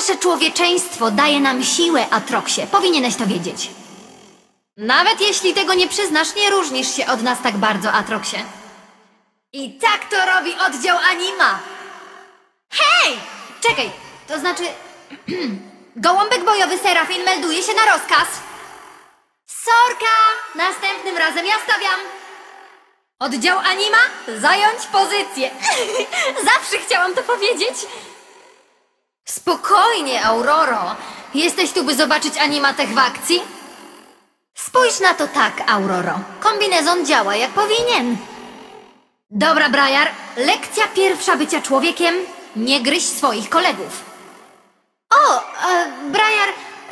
Nasze człowieczeństwo daje nam siłę, Atroxie. Powinieneś to wiedzieć. Nawet jeśli tego nie przyznasz, nie różnisz się od nas tak bardzo, Atroxie. I tak to robi oddział Anima. Hej! Czekaj, to znaczy... Gołąbek bojowy Serafin melduje się na rozkaz. Sorka! Następnym razem ja stawiam. Oddział Anima, zająć pozycję. Zawsze chciałam to powiedzieć. Spokojnie, Auroro. Jesteś tu, by zobaczyć Animatech w akcji? Spójrz na to tak, Auroro. Kombinezon działa jak powinien. Dobra, Briar. Lekcja pierwsza bycia człowiekiem. Nie gryź swoich kolegów. O, Briar,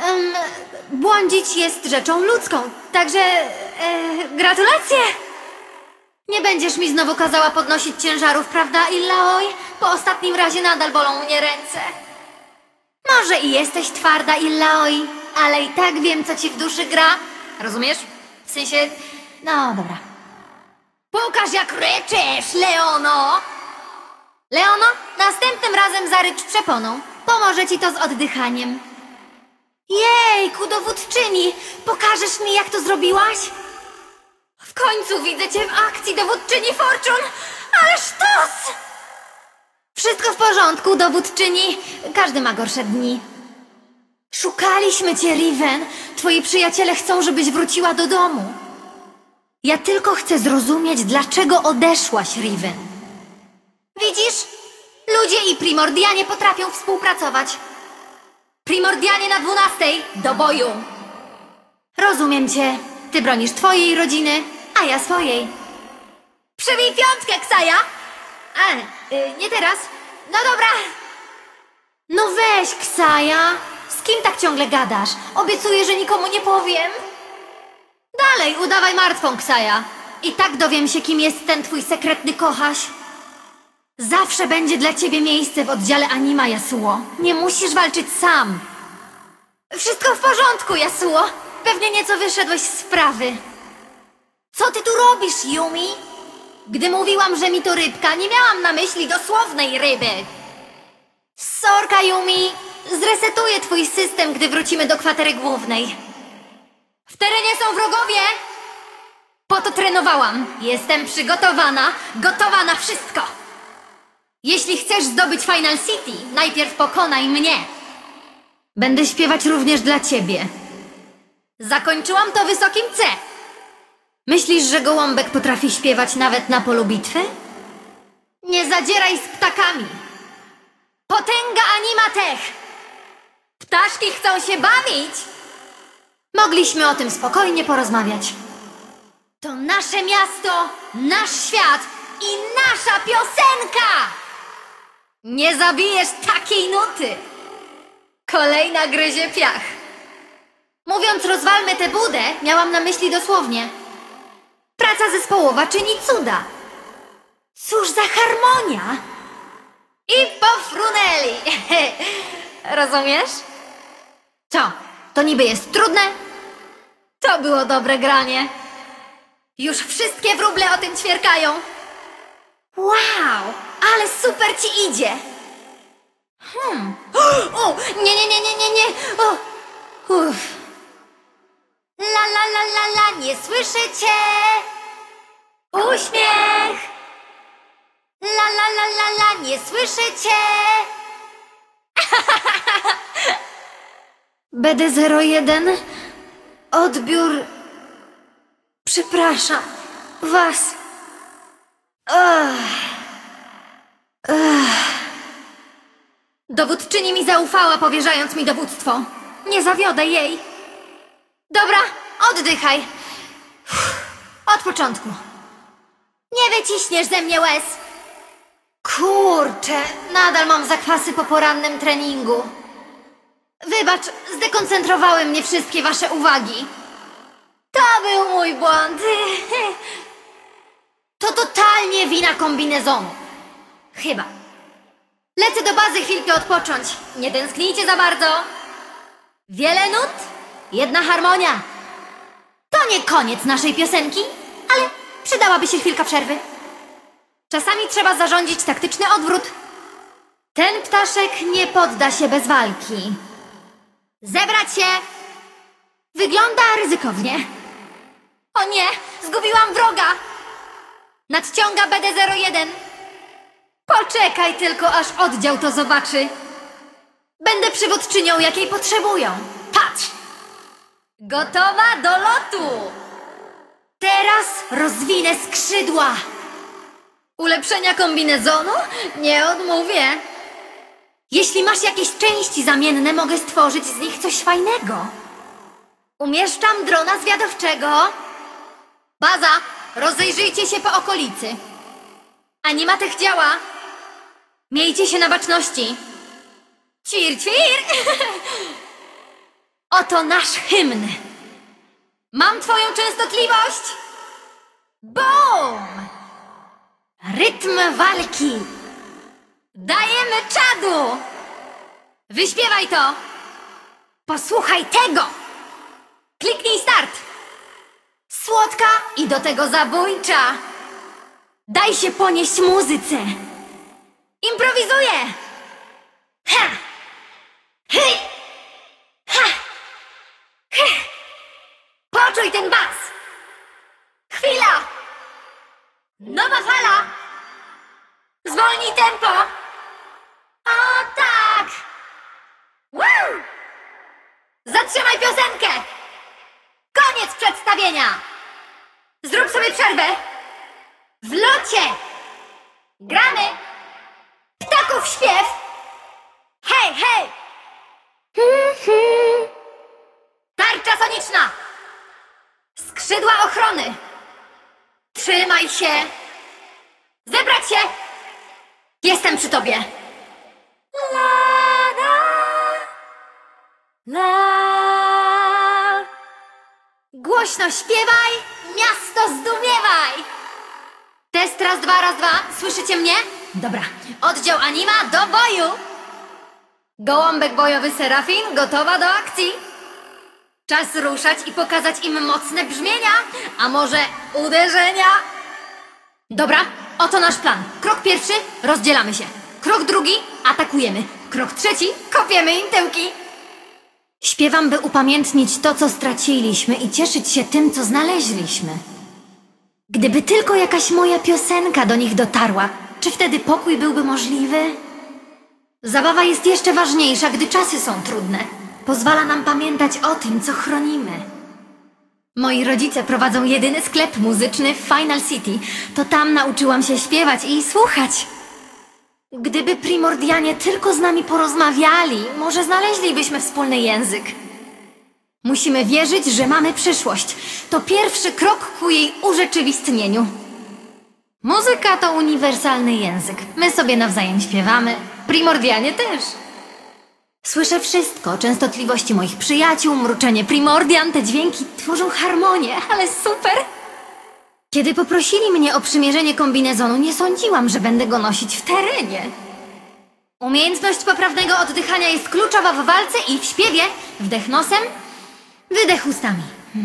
błądzić jest rzeczą ludzką, także gratulacje! Nie będziesz mi znowu kazała podnosić ciężarów, prawda, Illaoi? Po ostatnim razie nadal bolą mnie ręce. Może i jesteś twarda, Illaoi, ale i tak wiem, co ci w duszy gra. Rozumiesz? W sensie... No, dobra. Pokaż, jak ryczysz, Leono! Leono, następnym razem zarycz przeponą. Pomoże ci to z oddychaniem. Jejku, dowódczyni! Pokażesz mi, jak to zrobiłaś? W końcu widzę cię w akcji, dowódczyni Fortune! Ale sztos! Wszystko w porządku, dowódczyni. Każdy ma gorsze dni. Szukaliśmy cię, Riven. Twoi przyjaciele chcą, żebyś wróciła do domu. Ja tylko chcę zrozumieć, dlaczego odeszłaś, Riven. Widzisz? Ludzie i Primordianie potrafią współpracować. Primordianie na 12, do boju. Rozumiem cię. Ty bronisz twojej rodziny, a ja swojej. Przybij piątkę, Ksaja! Nie teraz. No dobra. No weź, Ksaja. Z kim tak ciągle gadasz? Obiecuję, że nikomu nie powiem. Dalej, udawaj martwą, Ksaja. I tak dowiem się, kim jest ten twój sekretny kochaś. Zawsze będzie dla ciebie miejsce w oddziale Anima, Yasuo. Nie musisz walczyć sam. Wszystko w porządku, Yasuo. Pewnie nieco wyszedłeś z sprawy. Co ty tu robisz, Yumi? Gdy mówiłam, że mi to rybka, nie miałam na myśli dosłownej ryby. Sorka, Yumi. Zresetuję twój system, gdy wrócimy do kwatery głównej. W terenie są wrogowie! Po to trenowałam. Jestem przygotowana, gotowa na wszystko. Jeśli chcesz zdobyć Final City, najpierw pokonaj mnie. Będę śpiewać również dla ciebie. Zakończyłam to wysokim C. Myślisz, że gołąbek potrafi śpiewać nawet na polu bitwy? Nie zadzieraj z ptakami. Potęga Animatech! Ptaszki chcą się bawić! Mogliśmy o tym spokojnie porozmawiać. To nasze miasto, nasz świat i nasza piosenka! Nie zabijesz takiej nuty! Kolejna gryzie piach. Mówiąc rozwalmy tę budę, miałam na myśli dosłownie. Praca zespołowa czyni cuda. Cóż za harmonia! I pofrunęli! Rozumiesz? Co? To niby jest trudne? To było dobre granie. Już wszystkie wróble o tym ćwierkają. Wow, ale super ci idzie. O, nie. O, uff. La, nie słyszę cię. Uśmiech. La, nie słyszę cię. BD01. Odbiór. Przepraszam was. Dowódczyni mi zaufała, powierzając mi dowództwo. Nie zawiodę jej. Dobra, oddychaj. Od początku. Nie wyciśniesz ze mnie łez. Kurczę, nadal mam zakwasy po porannym treningu. Wybacz, zdekoncentrowały mnie wszystkie wasze uwagi. To był mój błąd. To totalnie wina kombinezonu. Chyba. Lecę do bazy chwilkę odpocząć. Nie tęsknijcie za bardzo. Wiele nut, jedna harmonia. To nie koniec naszej piosenki, ale przydałaby się chwilka przerwy. Czasami trzeba zarządzić taktyczny odwrót. Ten ptaszek nie podda się bez walki. Zebrać się! Wygląda ryzykownie. O nie! Zgubiłam wroga! Nadciąga BD-01. Poczekaj tylko, aż oddział to zobaczy. Będę przywódczynią, jakiej potrzebują. Patrz! Gotowa do lotu! Teraz rozwinę skrzydła. Ulepszenia kombinezonu? Nie odmówię. Jeśli masz jakieś części zamienne, mogę stworzyć z nich coś fajnego. Umieszczam drona zwiadowczego. Baza, rozejrzyjcie się po okolicy. Animatech działa. Miejcie się na baczności. Ćwir, ćwir! Oto nasz hymn. Mam twoją częstotliwość. Bum! Rytm walki. Dajemy czadu. Wyśpiewaj to. Posłuchaj tego. Kliknij start. Słodka i do tego zabójcza. Daj się ponieść muzyce. Improwizuję. Ha! Hej! Ha! He! Poczuj ten bas. Chwila. Nowa fala. Zwolnij tempo. O tak. Woo! Zatrzymaj piosenkę. Koniec przedstawienia. Zrób sobie przerwę. W locie. Gramy. Ptaków śpiew. Hej, hej. Tarcza soniczna. Skrzydła ochrony. Trzymaj się. Zebrać się. Jestem przy tobie. La, la, la. Głośno śpiewaj, miasto zdumiewaj. Test raz, dwa. Słyszycie mnie? Dobra. Oddział Anima do boju. Gołąbek bojowy Serafin gotowa do akcji. Czas ruszać i pokazać im mocne brzmienia. A może uderzenia? Dobra, oto nasz plan. Krok pierwszy, rozdzielamy się. Krok drugi, atakujemy. Krok trzeci, kopiemy im tyłki. Śpiewam, by upamiętnić to, co straciliśmy i cieszyć się tym, co znaleźliśmy. Gdyby tylko jakaś moja piosenka do nich dotarła, czy wtedy pokój byłby możliwy? Zabawa jest jeszcze ważniejsza, gdy czasy są trudne. Pozwala nam pamiętać o tym, co chronimy. Moi rodzice prowadzą jedyny sklep muzyczny w Final City. To tam nauczyłam się śpiewać i słuchać. Gdyby Primordianie tylko z nami porozmawiali, może znaleźlibyśmy wspólny język. Musimy wierzyć, że mamy przyszłość. To pierwszy krok ku jej urzeczywistnieniu. Muzyka to uniwersalny język. My sobie nawzajem śpiewamy. Primordianie też. Słyszę wszystko. Częstotliwości moich przyjaciół, mruczenie Primordian. Te dźwięki tworzą harmonię, ale super! Kiedy poprosili mnie o przymierzenie kombinezonu, nie sądziłam, że będę go nosić w terenie. Umiejętność poprawnego oddychania jest kluczowa w walce i w śpiewie. Wdech nosem, wydech ustami.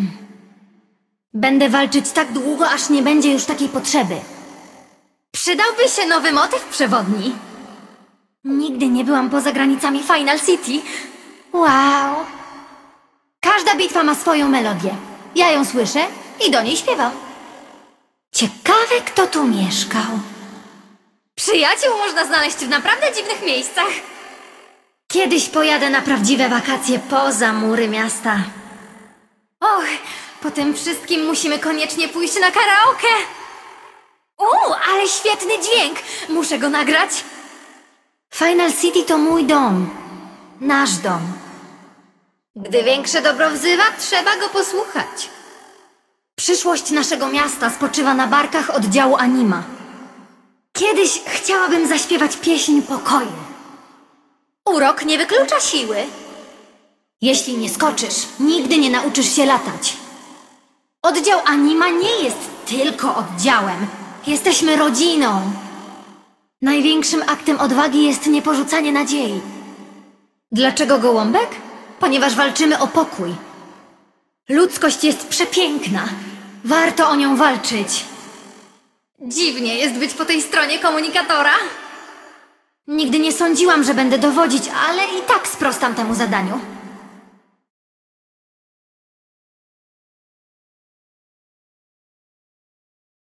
Będę walczyć tak długo, aż nie będzie już takiej potrzeby. Przydałby się nowy motyw przewodni. Nigdy nie byłam poza granicami Final City. Wow! Każda bitwa ma swoją melodię. Ja ją słyszę i do niej śpiewam. Ciekawe, kto tu mieszkał. Przyjaciół można znaleźć w naprawdę dziwnych miejscach. Kiedyś pojadę na prawdziwe wakacje poza mury miasta. Och, po tym wszystkim musimy koniecznie pójść na karaoke. Ale świetny dźwięk! Muszę go nagrać. Final City to mój dom. Nasz dom. Gdy większe dobro wzywa, trzeba go posłuchać. Przyszłość naszego miasta spoczywa na barkach oddziału Anima. Kiedyś chciałabym zaśpiewać pieśń pokoju. Urok nie wyklucza siły. Jeśli nie skoczysz, nigdy nie nauczysz się latać. Oddział Anima nie jest tylko oddziałem. Jesteśmy rodziną. Największym aktem odwagi jest nieporzucanie nadziei. Dlaczego gołąbek? Ponieważ walczymy o pokój. Ludzkość jest przepiękna. Warto o nią walczyć. Dziwnie jest być po tej stronie komunikatora. Nigdy nie sądziłam, że będę dowodzić, ale i tak sprostam temu zadaniu.